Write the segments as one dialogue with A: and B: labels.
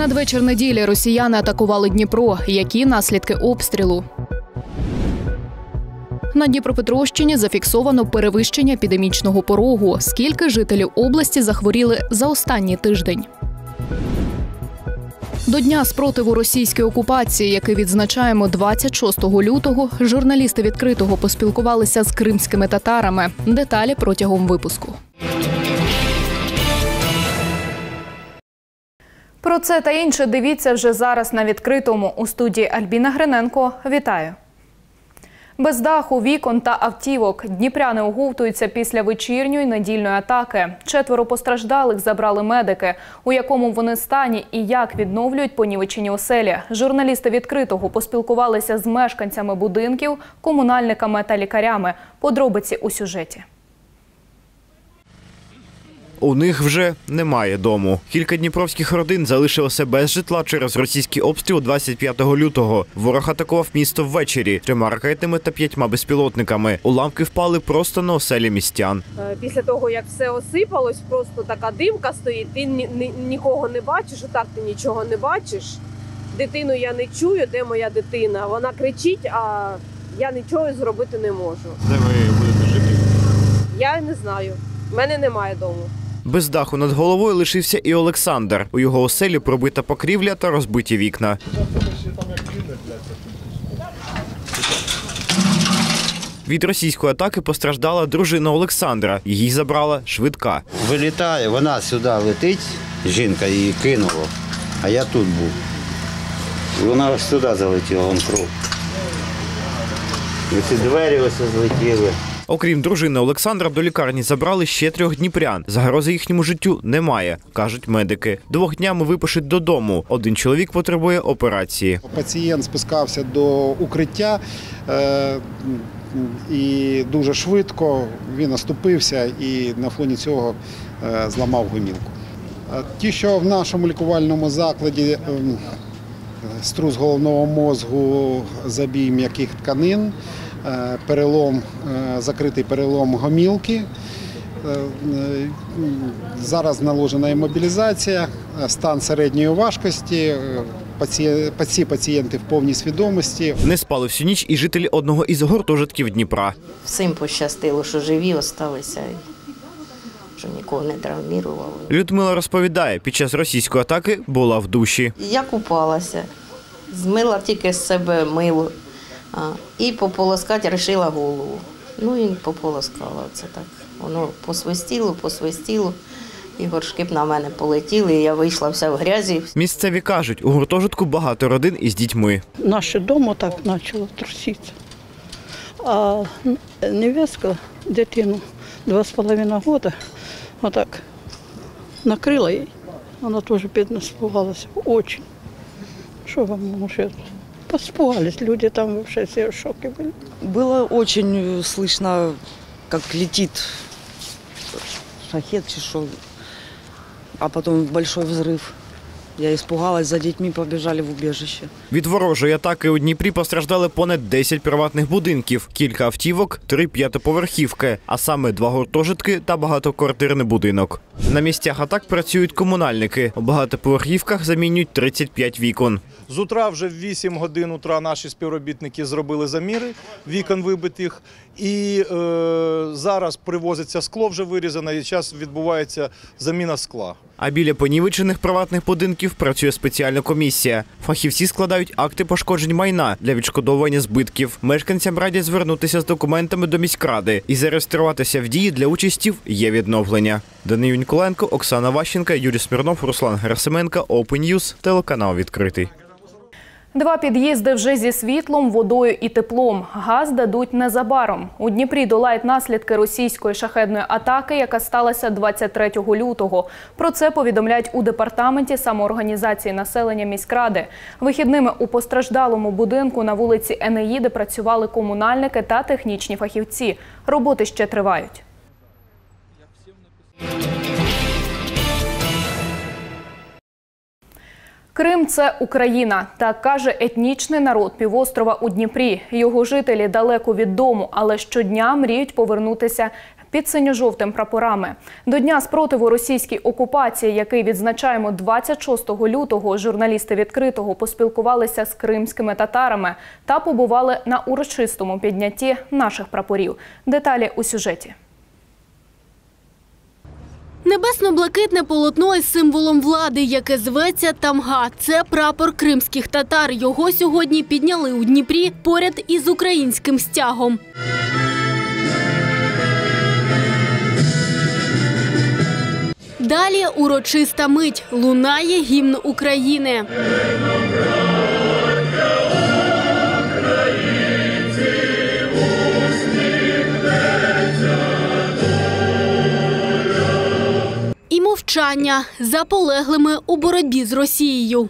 A: надвечір неділі росіяни атакували Дніпро. Які наслідки обстрілу? На Дніпропетровщині зафіксовано перевищення епідемічного порогу. Скільки жителів області захворіли за останній тиждень? До Дня спротиву російській окупації, який відзначаємо 26 лютого, журналісти «Відкритого» поспілкувалися з кримськими татарами. Деталі протягом випуску. Про це та інше дивіться вже зараз на «Відкритому». У студії Альбіна Гриненко. Вітаю! Без даху, вікон та автівок. Дніпряни оговтуються після вечірньої недільної атаки. 4 постраждалих забрали медики. У якому вони стані і як відновлюють понівечені оселі. Журналісти «Відкритого» поспілкувалися з мешканцями будинків, комунальниками та лікарями. Подробиці у сюжеті.
B: У них вже немає дому. Кілька дніпровських родин залишилося без житла через російський обстріл 25 лютого. Ворог атакував місто ввечері 3 ракетами та 5 безпілотниками. Уламки впали просто на оселі містян.
C: Після того, як все осипалось, просто така димка стоїть, ти нікого не бачиш, отак ти нічого не бачиш. Дитину я не чую, де моя дитина. Вона кричить, а я нічого зробити не можу.
B: Де ви будете жити?
C: Я не знаю. В мене немає дому.
B: Без даху над головою лишився і Олександр. У його оселі пробита покрівля та розбиті вікна. Від російської атаки постраждала дружина Олександра. Її забрала швидка.
D: Вилітає, вона сюди летить, жінка її кинула, а я тут був. І вона ось сюди залетіла, вон кров. І ці двері ось злетіли.
B: Окрім дружини Олександра, до лікарні забрали ще 3 дніпрян. Загрози їхньому життю немає, кажуть медики. 2 днями випишуть додому. 1 чоловік потребує операції.
E: Пацієнт спускався до укриття і дуже швидко він оступився і на фоні цього зламав гомілку. Ті, що в нашому лікувальному закладі струс головного мозку, забій м'яких тканин, перелом, закритий перелом гомілки. Зараз наложена імобілізація, стан середньої важкості, ці пацієнти в повній свідомості.
B: Не спали всю ніч і жителі одного із гуртожитків Дніпра.
F: Всім пощастило, що живі залишилися, що нікого не травмували.
B: Людмила розповідає, під час російської атаки була в душі.
F: Я купалася, змила тільки з себе мило. І пополоскати вирішила голову. Ну і пополоскала це так. Воно посвистіло, і горшки б на мене полетіли, і я вийшла вся в грязі.
B: Місцеві кажуть, у гуртожитку багато родин із дітьми.
G: Наше дома так почало труситися. А невестка, дитину 2,5 роки, отак накрила її. Вона теж бідно спугалася. Дуже. Що вам може? Поспугались, люди там вообще все в шоке были.
H: Было очень слышно, как летит шахет, а потом большой взрыв. Я испугалась, за детьми побежали в убежище.
B: Від ворожої атаки у Дніпрі постраждали понад 10 приватних будинків, кілька автівок, 3 п'ятиповерхівки, а саме 2 гуртожитки та багатоквартирний будинок. На місцях атак працюють комунальники. У багатоповерхівках замінюють 35 вікон.
I: З утра вже в 8 годин утра наші співробітники зробили заміри вікон вибитих. І зараз привозиться скло вже вирізане, і зараз відбувається заміна скла.
B: А біля понівечених приватних будинків працює спеціальна комісія. Фахівці складають акти пошкоджень майна для відшкодовування збитків. Мешканцям радять звернутися з документами до міськради і зареєструватися в дії для участі є відновлення. Данил Ніколенко, Оксана Ващенка, Юрій Смірнов, Руслан Герасименко, Open News, телеканал «Відкритий».
A: 2 під'їзди вже зі світлом, водою і теплом. Газ дадуть незабаром. У Дніпрі долають наслідки російської шахедної атаки, яка сталася 23 лютого. Про це повідомляють у департаменті самоорганізації населення міськради. Вихідними у постраждалому будинку на вулиці Енеїди працювали комунальники та технічні фахівці. Роботи ще тривають. Крим – це Україна, так каже етнічний народ півострова у Дніпрі. Його жителі далеко від дому, але щодня мріють повернутися під синьо-жовтим прапорами. До Дня спротиву російській окупації, який відзначаємо 26 лютого, журналісти «Відкритого» поспілкувалися з кримськими татарами та побували на урочистому піднятті наших прапорів. Деталі у сюжеті.
J: Небесно-блакитне полотно із символом влади, яке зветься Тамга. Це прапор кримських татар. Його сьогодні підняли у Дніпрі поряд із українським стягом. Далі урочиста мить. Лунає гімн України. І мовчання за полеглими у боротьбі з Росією.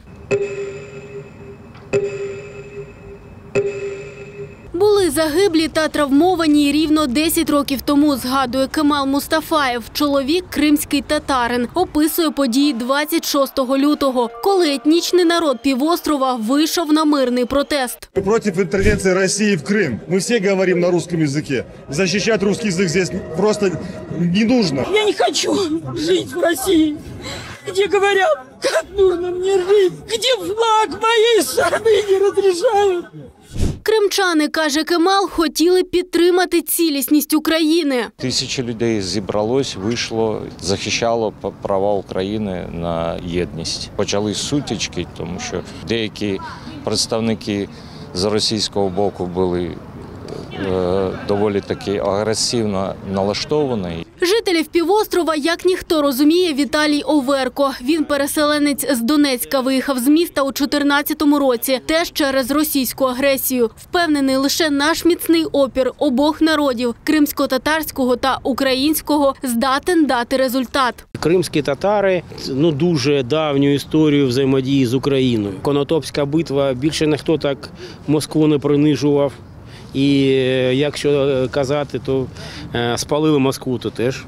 J: Були загиблі та травмовані рівно 10 років тому, згадує Кемал Мустафаєв, чоловік кримський татарин. Описує події 26 лютого, коли етнічний народ півострова вийшов на мирний протест.
K: Проти інтервенції Росії в Крим. Ми всі говоримо на русском языке. Захищати русский язык здесь просто не нужно.
L: Я не хочу жить в России, где говорят, как нужно мне жить, где флаг моей страны не разрешают.
J: Кримчани, каже Кемал, хотіли підтримати цілісність України.
M: Тисячі людей зібралось, вийшло, захищало права України на єдність. Почались сутички, тому що деякі представники з російського боку були доволі таки агресивно налаштовані.
J: Жителів півострова, як ніхто, розуміє Віталій Оверко. Він переселенець з Донецька, виїхав з міста у 2014 році, теж через російську агресію. Впевнений, лише наш міцний опір обох народів – кримсько-татарського та українського – здатен дати результат.
N: Кримські татари дуже давню історію взаємодії з Україною. Конотопська битва, більше ніхто так Москву не принижував. І якщо казати, то спалили Москву, то теж.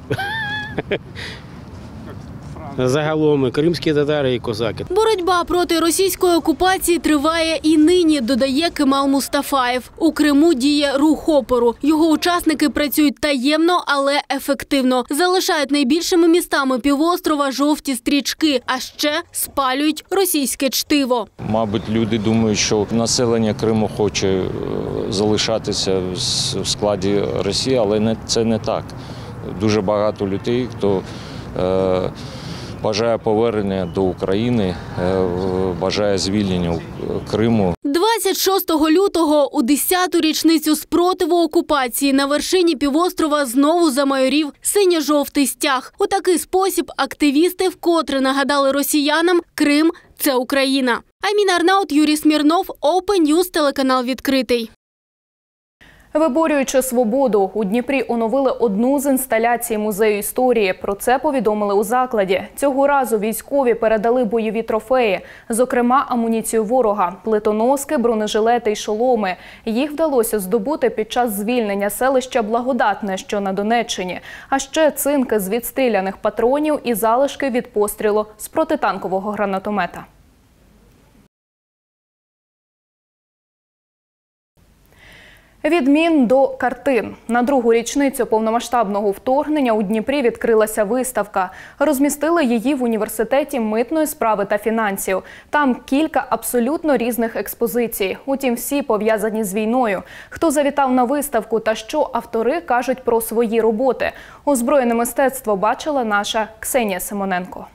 N: Загалом кримські татари і козаки.
J: Боротьба проти російської окупації триває і нині, додає Кемал Мустафаєв. У Криму діє рух опору. Його учасники працюють таємно, але ефективно. Залишають найбільшими містами півострова жовті стрічки, а ще спалюють російське чтиво.
M: Мабуть, люди думають, що населення Криму хоче залишатися в складі Росії, але це не так. Дуже багато людей, хто бажає повернення до України, бажає звільнення Криму.
J: 26 лютого у 10-ту річницю спротиву окупації на вершині півострова знову замайорів синьо-жовтий стяг. У такий спосіб активісти вкотре нагадали росіянам – Крим – це Україна. Айміна Арнаут, Юрій Смірнов, Open News, телеканал «Відкритий».
A: Виборюючи свободу, у Дніпрі оновили одну з інсталяцій Музею історії. Про це повідомили у закладі. Цього разу військові передали бойові трофеї, зокрема амуніцію ворога, плитоноски, бронежилети й шоломи. Їх вдалося здобути під час звільнення селища Благодатне, що на Донеччині. А ще цинки з відстріляних патронів і залишки від пострілу з протитанкового гранатомета. Від мін до картин. На другу річницю повномасштабного вторгнення у Дніпрі відкрилася виставка. Розмістили її в університеті митної справи та фінансів. Там кілька абсолютно різних експозицій. Утім, всі пов'язані з війною. Хто завітав на виставку та що автори кажуть про свої роботи? Озброєне мистецтво бачила наша Ксенія Симоненко.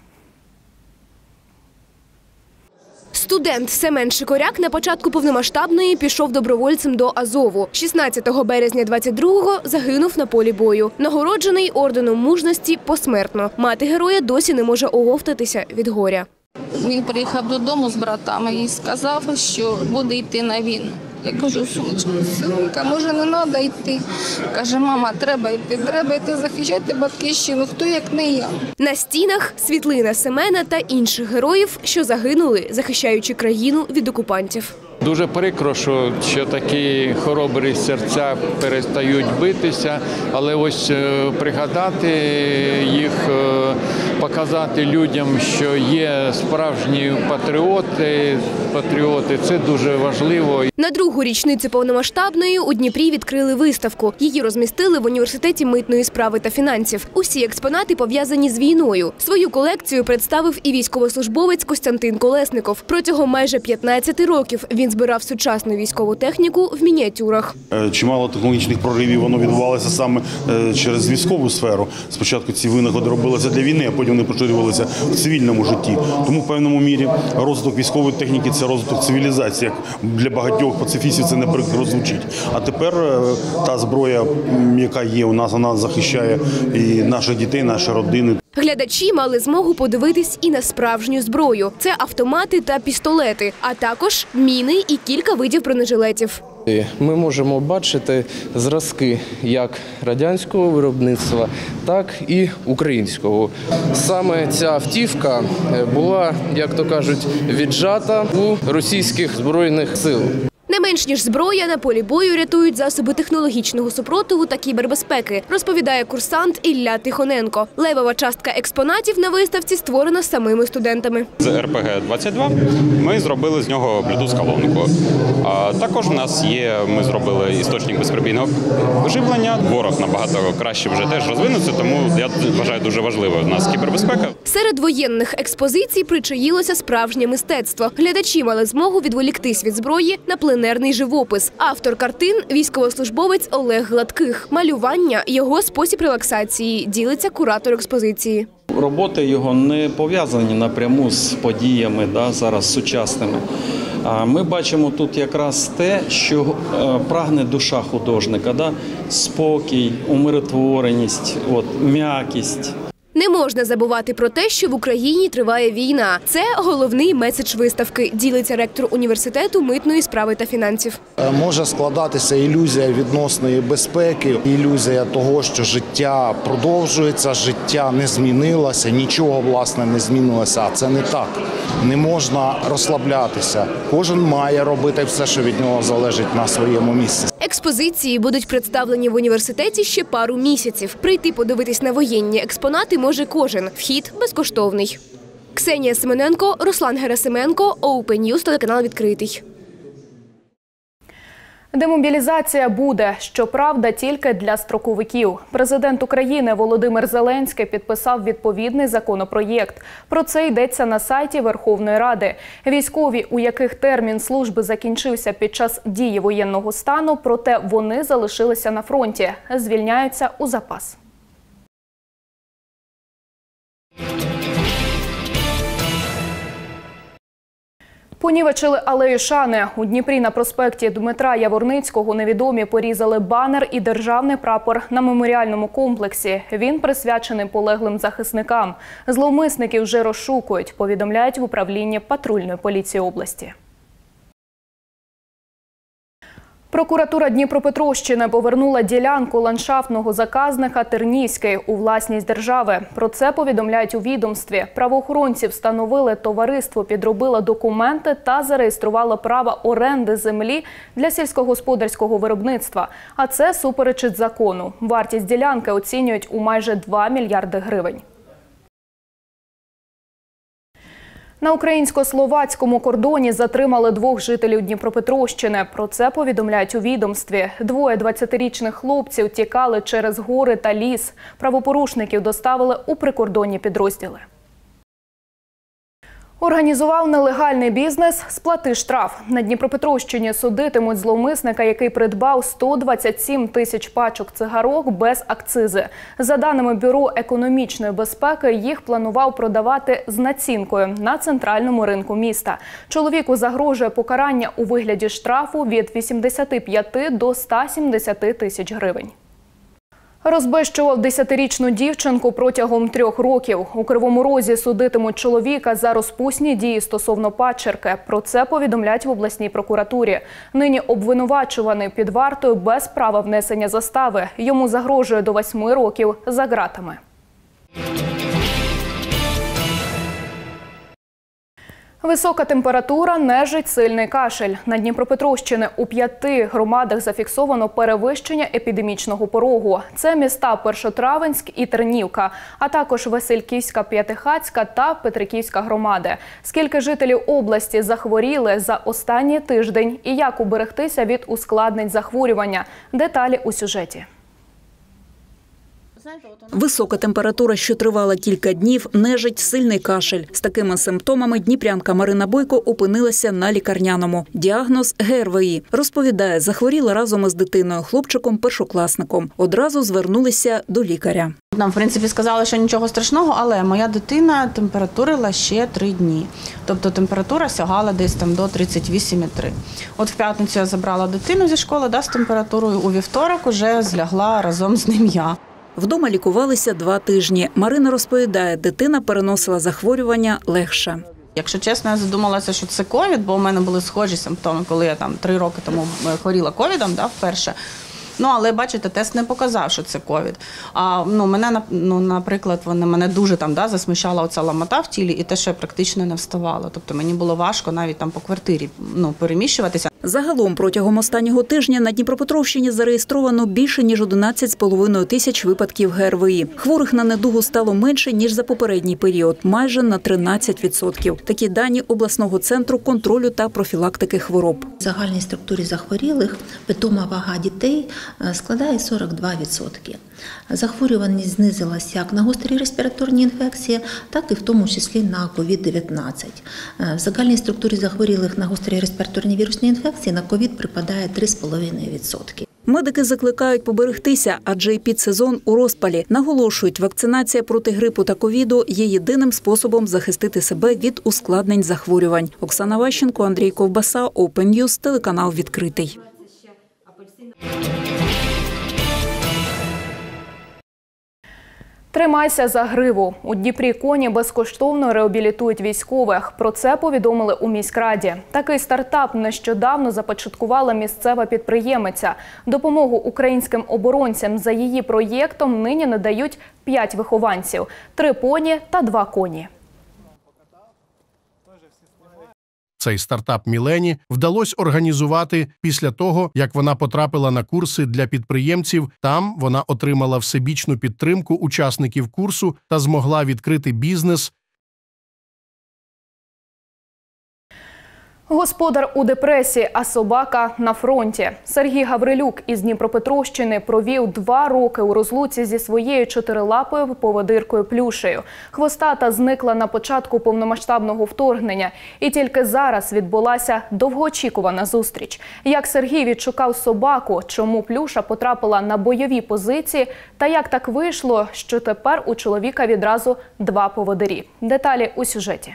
O: Студент Семен Шикоряк на початку повномасштабної пішов добровольцем до Азову. 16 березня 22-го загинув на полі бою. Нагороджений орденом мужності посмертно. Мати героя досі не може оговтатися від горя.
P: Він приїхав додому з братами і сказав, що буде йти на війну. Я кажу, синка, може не треба йти. Каже, мама, треба йти захищати батьківщину, хто як не я.
O: На стінах світлина Семена та інших героїв, що загинули, захищаючи країну від окупантів.
Q: Дуже прикро, що такі хоробрі серця перестають битися, але ось пригадати їх показати людям, що є справжні патріоти, це дуже важливо.
O: На другу річницю повномасштабної у Дніпрі відкрили виставку. Її розмістили в університеті митної справи та фінансів. Усі експонати пов'язані з війною. Свою колекцію представив і військовослужбовець Костянтин Колесников. Протягом майже 15 років він збирав сучасну військову техніку в мініатюрах.
R: Чимало технологічних проривів воно відбувалося саме через військову сферу. Спочатку ці винаходи робилися для війни, а потім вони поширювалися в цивільному житті. Тому в певному мірі розвиток військової техніки – це розвиток цивілізації. Як для багатьох пацифістів це не прикро звучить. А тепер та зброя, яка є у нас, вона захищає і наших дітей, наші родини.
O: Глядачі мали змогу подивитись і на справжню зброю. Це автомати та пістолети, а також міни і кілька видів бронежилетів.
S: Ми можемо бачити зразки як радянського виробництва, так і українського. Саме ця автівка була, як то кажуть, віджата у російських збройних сил.
O: Не менш ніж зброя, на полі бою рятують засоби технологічного супротиву та кібербезпеки, розповідає курсант Ілля Тихоненко. Левова частка експонатів на виставці створена самими студентами.
T: З РПГ-22 ми зробили з нього Bluetooth-колонку. Також у нас є, ми зробили істочник безперебійного живлення. Ворог набагато краще вже теж розвинувся, тому я вважаю дуже важливою у нас кібербезпека.
O: Серед воєнних експозицій причаїлося справжнє мистецтво. Глядачі мали змогу відволіктись від зброї на пленерний живопис. Автор картин – військовослужбовець Олег Гладких. Малювання – його спосіб релаксації, ділиться куратор експозиції.
U: Роботи його не пов'язані напряму з подіями зараз сучасними. Ми бачимо тут якраз те, що прагне душа художника – спокій, умиротвореність, м'якість.
O: Не можна забувати про те, що в Україні триває війна. Це головний меседж виставки, ділиться ректор університету митної справи та фінансів.
V: Може складатися ілюзія відносної безпеки, ілюзія того, що життя продовжується, життя не змінилося, нічого, власне, не змінилося. А це не так. Не можна розслаблятися. Кожен має робити все, що від нього залежить на своєму місці.
O: Експозиції будуть представлені в університеті ще пару місяців. Прийти подивитись на воєнні експонати може кожен. Вхід безкоштовний. Ксенія Семененко, Руслан Герасименко, Open News, телеканал «Відкритий».
A: Демобілізація буде, щоправда, тільки для строковиків. Президент України Володимир Зеленський підписав відповідний законопроєкт. Про це йдеться на сайті Верховної Ради. Військові, у яких термін служби закінчився під час дії воєнного стану, проте вони залишилися на фронті, звільняються у запас. Понівечили алею Шани. У Дніпрі на проспекті Дмитра Яворницького невідомі порізали банер і державний прапор на меморіальному комплексі. Він присвячений полеглим захисникам. Зловмисників вже розшукують, повідомляють в управлінні патрульної поліції області. Прокуратура Дніпропетровщини повернула ділянку ландшафтного заказника Тернівський у власність держави. Про це повідомляють у відомстві. Правоохоронці встановили, товариство підробило документи та зареєструвало право оренди землі для сільськогосподарського виробництва. А це суперечить закону. Вартість ділянки оцінюють у майже 2 мільярди гривень. На українсько-словацькому кордоні затримали 2 жителів Дніпропетровщини. Про це повідомляють у відомстві. 2 20-річних хлопців тікали через гори та ліс. Правопорушників доставили у прикордонні підрозділи. Організував нелегальний бізнес – сплати штраф. На Дніпропетровщині судитимуть зловмисника, який придбав 127 тисяч пачок цигарок без акцизи. За даними Бюро економічної безпеки, їх планував продавати з націнкою на центральному ринку міста. Чоловіку загрожує покарання у вигляді штрафу від 85 до 170 тисяч гривень. Розбещував 10-річну дівчинку протягом 3 років. У Кривому Розі судитимуть чоловіка за розпусні дії стосовно падчерки. Про це повідомляють в обласній прокуратурі. Нині обвинувачуваний під вартою без права внесення застави. Йому загрожує до 8 років за ґратами. Висока температура, нежить, сильний кашель. На Дніпропетровщині у 5 громадах зафіксовано перевищення епідемічного порогу. Це міста Першотравенськ і Тернівка, а також Васильківська, П'ятихатська та Петриківська громади. Скільки жителів області захворіли за останній тиждень і як уберегтися від ускладнень захворювання? Деталі у сюжеті.
C: Висока температура, що тривала кілька днів, нежить, сильний кашель. З такими симптомами дніпрянка Марина Бойко опинилася на лікарняному. Діагноз – ГРВІ. Розповідає, захворіла разом із дитиною, хлопчиком-першокласником. Одразу звернулися до лікаря.
D: Нам, в принципі, сказали, що нічого страшного, але моя дитина температурила ще 3 дні. Тобто температура сягала десь там до 38,3. От в п'ятницю я забрала дитину зі школи з температурою, у вівторок уже злягла разом з ним я.
C: Вдома лікувалися 2 тижні. Марина розповідає, дитина переносила захворювання легше.
D: Якщо чесно, я задумалася, що це ковід, бо у мене були схожі симптоми, коли я 3 роки тому хворіла ковідом вперше. Але, бачите, тест не показав, що це ковід. А мене, наприклад, мене дуже засмущала оця ламота в тілі і те, що я практично не вставала. Тобто мені було важко навіть по квартирі переміщуватися.
C: Загалом протягом останнього тижня на Дніпропетровщині зареєстровано більше ніж 11,5 тисяч випадків ГРВІ. Хворих на недугу стало менше, ніж за попередній період – майже на 13%. Такі дані обласного центру контролю та профілактики хвороб.
W: В загальній структурі захворілих питома вага дітей складає 42%. Захворюваність знизилася як на гострі респіраторні інфекції, так і в тому числі на COVID-19. В загальній структурі захворілих на гострі респіраторні вірусні інфекції на COVID припадає 3,5%.
C: Медики закликають поберегтися, адже епідсезон у розпалі. Наголошують, вакцинація проти грипу та ковіду є єдиним способом захистити себе від ускладнень захворювань. Оксана Ващенко, Андрій Ковбаса, Open News, телеканал «Відкритий».
A: Тримайся за гриву. У Дніпрі коні безкоштовно реабілітують військових. Про це повідомили у міськраді. Такий стартап нещодавно започаткувала місцева підприємиця. Допомогу українським оборонцям за її проєктом нині надають 5 вихованців – 3 поні та 2 коні.
X: Цей стартап Мілені вдалося організувати після того, як вона потрапила на курси для підприємців. Там вона отримала всебічну підтримку учасників курсу та змогла відкрити бізнес.
A: Господар у депресії, а собака на фронті. Сергій Гаврилюк із Дніпропетровщини провів 2 роки у розлуці зі своєю 4-лапою поводиркою Плюшею. Хвостата зникла на початку повномасштабного вторгнення. І тільки зараз відбулася довгоочікувана зустріч. Як Сергій відшукав собаку, чому Плюша потрапила на бойові позиції та як так вийшло, що тепер у чоловіка відразу 2 поводирі. Деталі у сюжеті.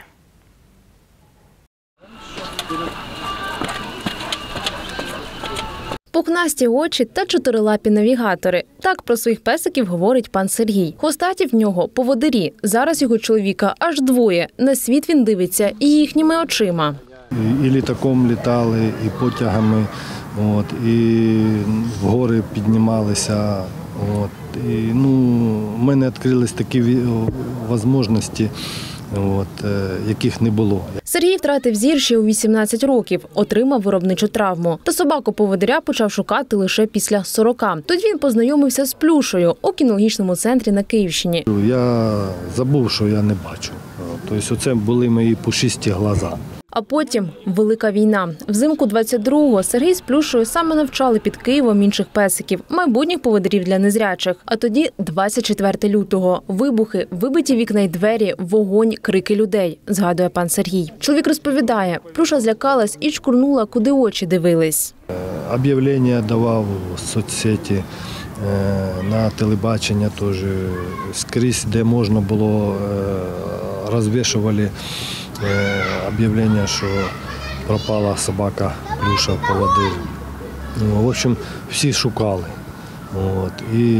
Y: Пухнасті очі та 4-лапі навігатори. Так про своїх песиків говорить пан Сергій. Хвостаті в нього – поводирі. Зараз його чоловіка аж 2. На світ він дивиться і їхніми очима.
Z: І літаком літали, і потягами, і в гори піднімалися. І, в мене відкрились такі можливості, яких не було.
Y: Сергій втратив зір ще у 18 років, отримав виробничу травму. Та собаку-поводиря почав шукати лише після 40. Тоді він познайомився з Плюшею у кінологічному центрі на Київщині.
Z: Я забув, що я не бачу. Тобто це були мої пушисті глаза.
Y: А потім – велика війна. Взимку 22-го Сергій з Плюшею саме навчали під Києвом інших песиків, майбутніх поводирів для незрячих. А тоді 24 лютого. Вибухи, вибиті вікна й двері, вогонь, крики людей, згадує пан Сергій. Чоловік розповідає, Плюша злякалась і чкурнула, куди очі дивились.
Z: Об'явлення давав в соцсеті, на телебачення теж, скрізь, де можна було, розвішували об'явлення, що пропала собака Плюша, поводир. В общем, всі шукали. І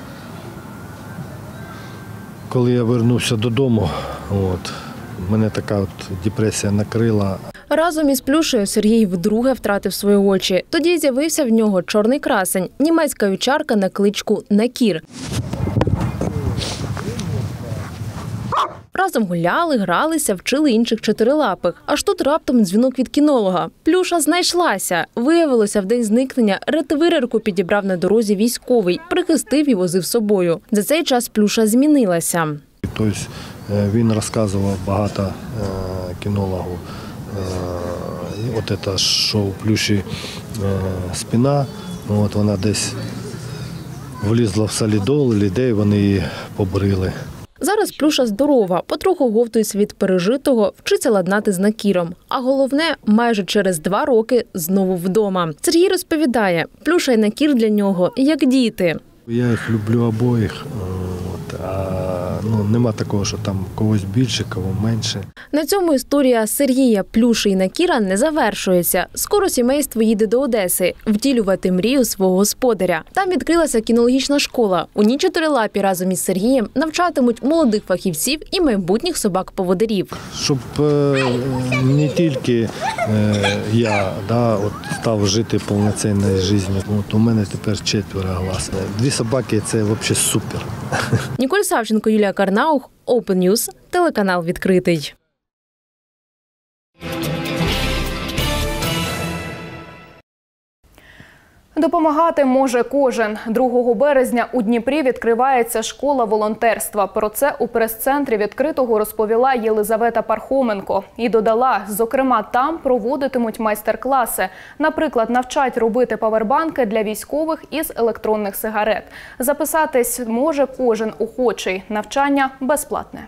Z: коли я повернувся додому, мене така депресія накрила.
Y: Разом із Плюшею Сергій вдруге втратив свої очі. Тоді з'явився в нього чорний красень – німецька вівчарка на кличку Накір. Разом гуляли, гралися, вчили інших чотирилапих. Аж тут раптом дзвінок від кінолога. Плюша знайшлася. Виявилося, в день зникнення ретвирерку підібрав на дорозі військовий, прихистив і возив з собою. За цей час Плюша змінилася.
Z: Тобто він розказував багато кінологу. От це, що у Плюші спина, от вона десь влізла в солідол, людей вони її побрили.
Y: Зараз Плюша здорова, потроху говтується від пережитого, вчиться ладнати з Накіром. А головне, майже через 2 роки знову вдома. Сергій розповідає, Плюша і Накір для нього як діти.
Z: Я їх люблю обоїх, нема такого, що там когось більше, кого менше.
Y: На цьому історія Сергія, Плюші і Накіра не завершується. Скоро сімейство їде до Одеси втілювати мрію свого господаря. Там відкрилася кінологічна школа. У ній чотирилапі разом із Сергієм навчатимуть молодих фахівців і майбутніх собак-поводирів.
Z: Щоб не тільки я став жити повноцінною життю. У мене тепер 4 глаз. 2 собаки – це взагалі супер.
Y: Ніколь Савченко, Юлія Карнаух, Open News, телеканал «Відкритий».
A: Допомагати може кожен. 2 березня у Дніпрі відкривається школа волонтерства. Про це у прес-центрі відкритого розповіла Єлизавета Пархоменко. І додала, зокрема, там проводитимуть майстер-класи. Наприклад, навчать робити павербанки для військових із електронних сигарет. Записатись може кожен охочий. Навчання безплатне.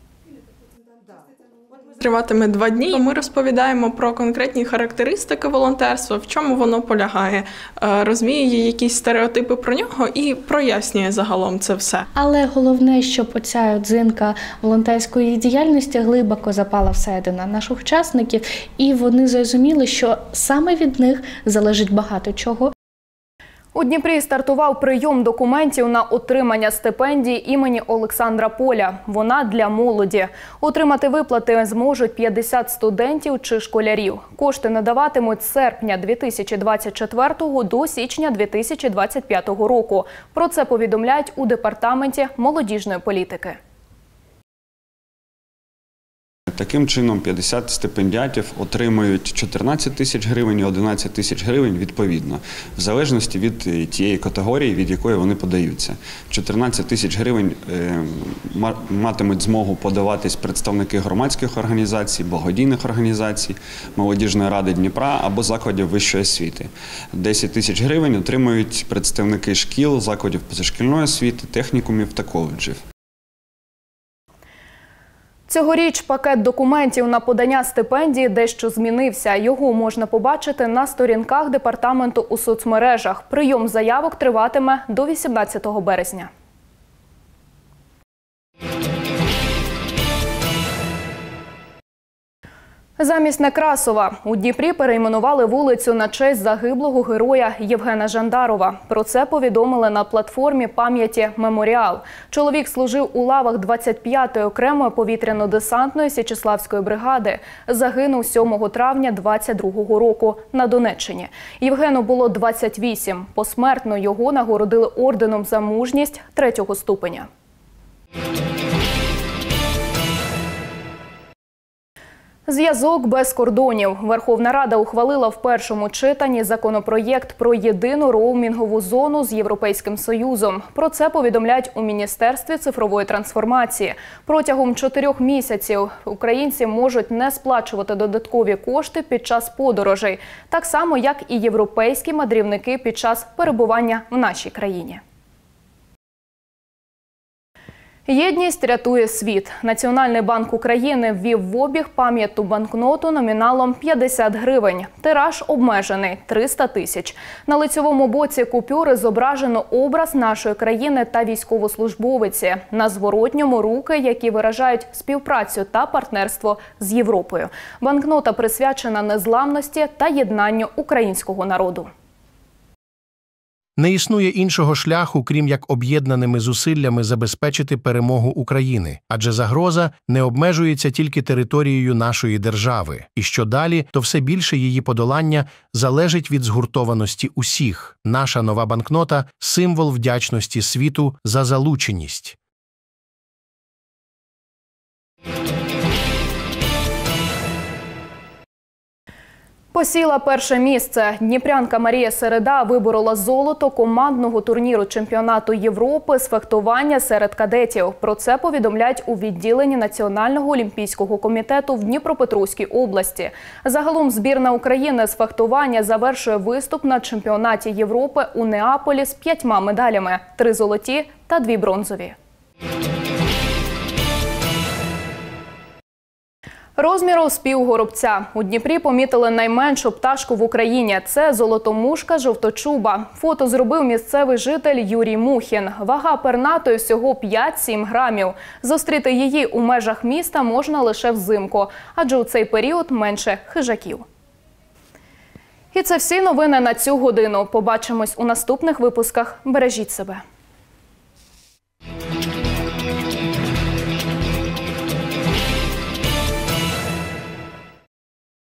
B: Триватиме 2 дні. Ми розповідаємо про конкретні характеристики волонтерства, в чому воно полягає, розвіює якісь стереотипи про нього і прояснює загалом це все.
E: Але головне, щоб оця дзинка волонтерської діяльності глибоко запала всередину наших учасників, і вони зрозуміли, що саме від них залежить багато чого.
A: У Дніпрі стартував прийом документів на отримання стипендії імені Олександра Поля. Вона для молоді. Отримати виплати зможуть 50 студентів чи школярів. Кошти надаватимуть з серпня 2024 до січня 2025 року. Про це повідомляють у Департаменті молодіжної політики.
F: Таким чином 50 стипендіатів отримують 14 тисяч гривень і 11 тисяч гривень відповідно, в залежності від тієї категорії, від якої вони подаються. 14 тисяч гривень матимуть змогу подаватись представники громадських організацій, благодійних організацій, Молодіжної ради Дніпра або закладів вищої освіти. 10 тисяч гривень отримують представники шкіл, закладів позашкільної освіти, технікумів та коледжів.
A: Цьогоріч пакет документів на подання стипендії дещо змінився. Його можна побачити на сторінках департаменту у соцмережах. Прийом заявок триватиме до 18 березня. Замість Некрасова у Дніпрі перейменували вулицю на честь загиблого героя Євгена Жандарова. Про це повідомили на платформі пам'яті «Меморіал». Чоловік служив у лавах 25-ї окремої повітряно-десантної Січеславської бригади. Загинув 7 травня 22-го року на Донеччині. Євгену було 28. Посмертно його нагородили орденом за мужність 3-го ступеня. Зв'язок без кордонів. Верховна Рада ухвалила в першому читанні законопроєкт про єдину роумінгову зону з Європейським Союзом. Про це повідомляють у Міністерстві цифрової трансформації. Протягом 4 місяців українці можуть не сплачувати додаткові кошти під час подорожей, так само, як і європейські мандрівники під час перебування в нашій країні. Єдність рятує світ. Національний банк України ввів в обіг пам'ятну банкноту номіналом 50 гривень. Тираж обмежений – 300 тисяч. На лицьовому боці купюри зображено образ нашої країни та військовослужбовиці. На зворотньому – руки, які виражають співпрацю та партнерство з Європою. Банкнота присвячена незламності та єднанню українського народу.
X: Не існує іншого шляху, крім як об'єднаними зусиллями забезпечити перемогу України, адже загроза не обмежується тільки територією нашої держави. І що далі, то все більше її подолання залежить від згуртованості усіх. Наша нова банкнота – символ вдячності світу за залученість.
A: Посіла перше місце. Дніпрянка Марія Середа виборола золото командного турніру чемпіонату Європи з фехтування серед кадетів. Про це повідомляють у відділенні Національного олімпійського комітету в Дніпропетровській області. Загалом збірна України з фехтування завершує виступ на чемпіонаті Європи у Неаполі з 5 медалями – 3 золоті та 2 бронзові. Розміру з півгоробця. У Дніпрі помітили найменшу пташку в Україні. Це золотомушка жовточуба. Фото зробив місцевий житель Юрій Мухін. Вага пернатої всього 5-7 грамів. Зустріти її у межах міста можна лише взимку, адже у цей період менше хижаків. І це всі новини на цю годину. Побачимось у наступних випусках. Бережіть себе.